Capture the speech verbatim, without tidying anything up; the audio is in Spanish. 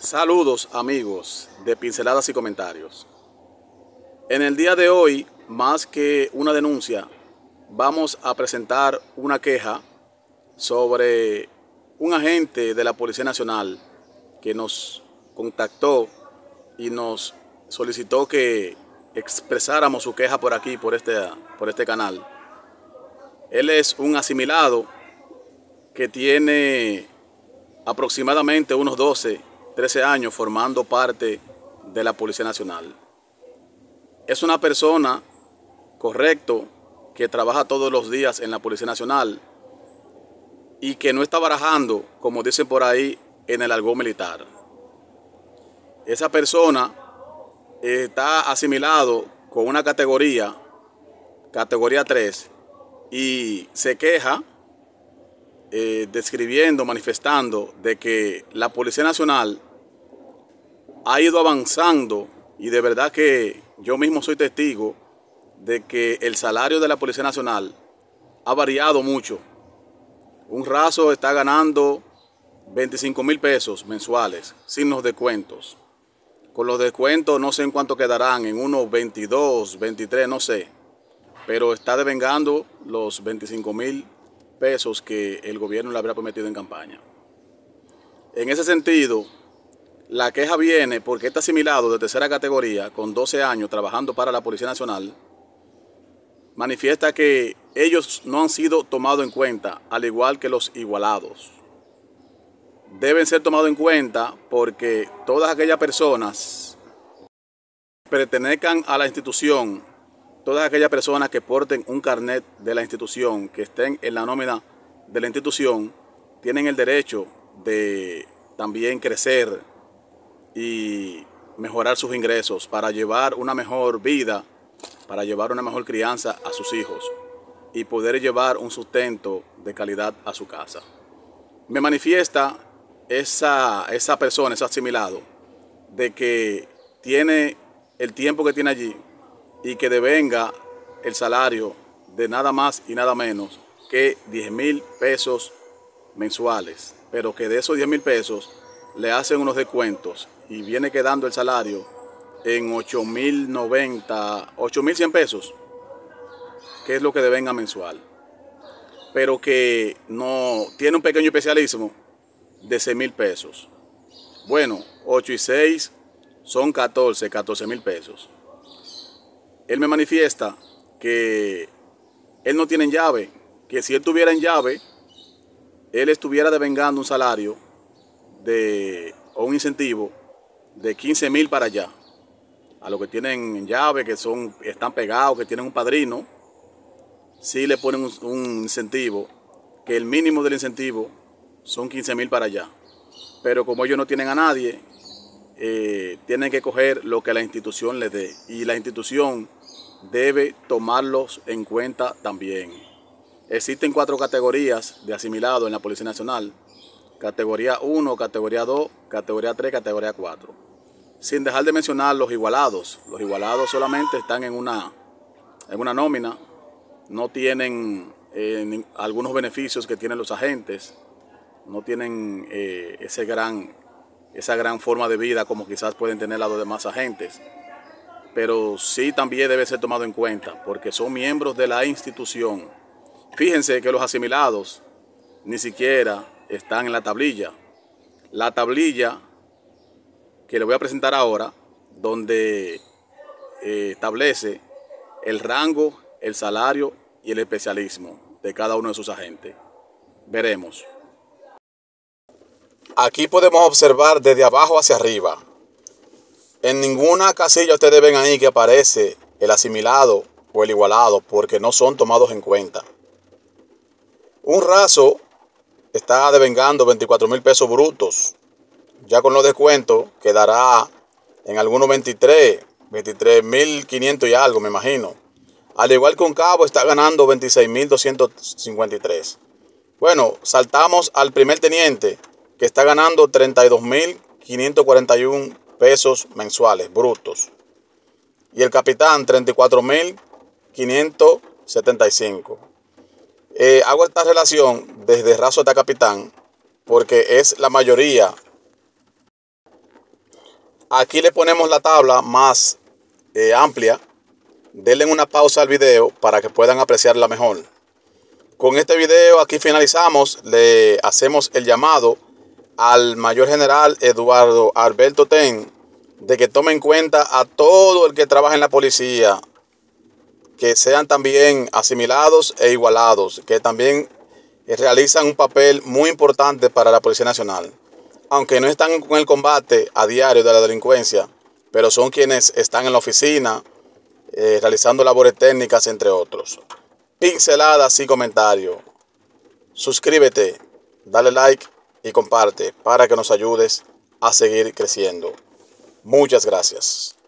Saludos amigos de Pinceladas y Comentarios. En el día de hoy, más que una denuncia, vamos a presentar una queja sobre un agente de la Policía Nacional que nos contactó y nos solicitó que expresáramos su queja por aquí, por este, por este canal. Él es un asimilado que tiene aproximadamente unos doce, trece años formando parte de la Policía Nacional. Es una persona, correcto, que trabaja todos los días en la Policía Nacional y que no está barajando, como dicen por ahí, en el argot militar. Esa persona está asimilado con una categoría, categoría tres, y se queja eh, describiendo, manifestando de que la Policía Nacional ha ido avanzando, y de verdad que yo mismo soy testigo de que el salario de la Policía Nacional ha variado mucho. Un raso está ganando veinticinco mil pesos mensuales sin los descuentos. Con los descuentos no sé en cuánto quedarán, en unos veintidós, veintitrés, no sé. Pero está devengando los veinticinco mil pesos que el gobierno le habría prometido en campaña. En ese sentido, la queja viene porque este asimilado de tercera categoría, con doce años trabajando para la Policía Nacional, manifiesta que ellos no han sido tomados en cuenta, al igual que los igualados. Deben ser tomados en cuenta porque todas aquellas personas que pertenezcan a la institución, todas aquellas personas que porten un carnet de la institución, que estén en la nómina de la institución, tienen el derecho de también crecer y mejorar sus ingresos para llevar una mejor vida, para llevar una mejor crianza a sus hijos y poder llevar un sustento de calidad a su casa. Me manifiesta esa, esa persona, ese asimilado, de que tiene el tiempo que tiene allí y que devenga el salario de nada más y nada menos que diez mil pesos mensuales, pero que de esos diez mil pesos le hacen unos descuentos y viene quedando el salario en ocho mil noventa, ocho mil cien pesos, que es lo que devenga mensual, pero que no tiene un pequeño especialismo de seis mil pesos. Bueno, ocho y seis son catorce, catorce mil pesos. Él me manifiesta que él no tiene en llave, que si él tuviera en llave, él estuviera devengando un salario de, o un incentivo de quince mil para allá. A los que tienen en llave, que son, están pegados, que tienen un padrino, sí le ponen un, un incentivo, que el mínimo del incentivo son quince mil para allá. Pero como ellos no tienen a nadie, eh, tienen que coger lo que la institución les dé. Y la institución debe tomarlos en cuenta también. Existen cuatro categorías de asimilado en la Policía Nacional. Categoría uno, categoría dos, categoría tres, categoría cuatro. Sin dejar de mencionar los igualados. Los igualados solamente están en una, en una nómina. No tienen eh, algunos beneficios que tienen los agentes. No tienen eh, ese gran, esa gran forma de vida como quizás pueden tener los demás agentes. Pero sí también debe ser tomado en cuenta porque son miembros de la institución. Fíjense que los asimilados ni siquiera están en la tablilla. La tablilla que le voy a presentar ahora, donde eh, establece el rango, el salario y el especialismo de cada uno de sus agentes. Veremos. Aquí podemos observar desde abajo hacia arriba. En ninguna casilla ustedes ven ahí que aparece el asimilado o el igualado porque no son tomados en cuenta. Un raso está devengando veinticuatro mil pesos brutos. Ya con los descuentos quedará en algunos veintitrés, veintitrés mil quinientos y algo, me imagino. Al igual que un cabo está ganando veintiséis mil doscientos cincuenta y tres. Bueno, saltamos al primer teniente que está ganando treinta y dos mil quinientos cuarenta y uno pesos mensuales brutos. Y el capitán treinta y cuatro mil quinientos setenta y cinco. Eh, hago esta relación desde raso hasta capitán porque es la mayoría Aquí le ponemos la tabla más eh, amplia. Denle una pausa al video para que puedan apreciarla mejor. Con este video aquí finalizamos. Le hacemos el llamado al mayor general Eduardo Alberto Ten de que tome en cuenta a todo el que trabaja en la policía, que sean también asimilados e igualados, que también realizan un papel muy importante para la Policía Nacional. Aunque no están con el combate a diario de la delincuencia, pero son quienes están en la oficina, eh, realizando labores técnicas, entre otros. Pinceladas y comentarios. Suscríbete, dale like y comparte para que nos ayudes a seguir creciendo. Muchas gracias.